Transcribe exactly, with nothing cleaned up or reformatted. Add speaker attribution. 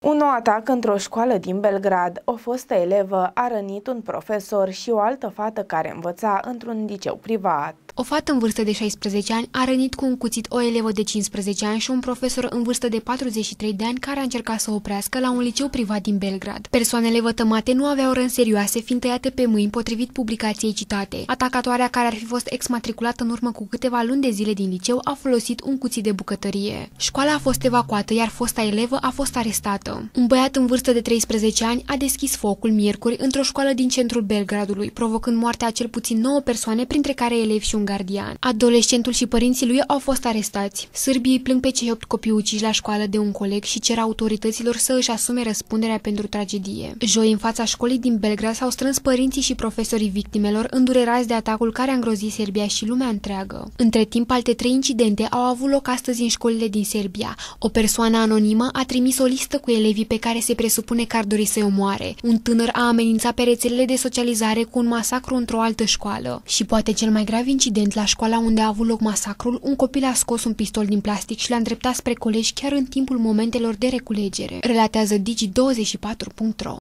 Speaker 1: Un nou atac într-o școală din Belgrad. O fostă elevă a rănit un profesor și o altă fată care învăța într-un liceu privat.
Speaker 2: O fată în vârstă de șaisprezece ani a rănit cu un cuțit o elevă de cincisprezece ani și un profesor în vârstă de patruzeci și trei de ani care a încercat să o oprească la un liceu privat din Belgrad. Persoanele vătămate nu aveau răni serioase, fiind tăiate pe mâini, potrivit publicației citate. Atacatoarea, care ar fi fost exmatriculată în urmă cu câteva luni de zile din liceu, a folosit un cuțit de bucătărie. Școala a fost evacuată, iar fosta elevă a fost arestată. Un băiat în vârstă de treisprezece ani a deschis focul miercuri într-o școală din centrul Belgradului, provocând moartea a cel puțin nouă persoane, printre care elevi și un gardian. Adolescentul și părinții lui au fost arestați. Sârbii îi plâng pe cei opt copii uciși la școală de un coleg și cer autorităților să își asume răspunderea pentru tragedie. Joi, în fața școlii din Belgrad, s-au strâns părinții și profesorii victimelor, îndurerați de atacul care a îngrozit Serbia și lumea întreagă. Între timp, alte trei incidente au avut loc astăzi în școlile din Serbia. O persoană anonimă a trimis o listă cu elevii pe care se presupune că ar dori să-i omoare. Un tânăr a amenințat pe rețelele de socializare cu un masacru într-o altă școală. Și poate cel mai grav incident, la școala unde a avut loc masacrul, un copil a scos un pistol din plastic și l-a îndreptat spre colegi chiar în timpul momentelor de reculegere, relatează Digi douăzeci și patru punct ro.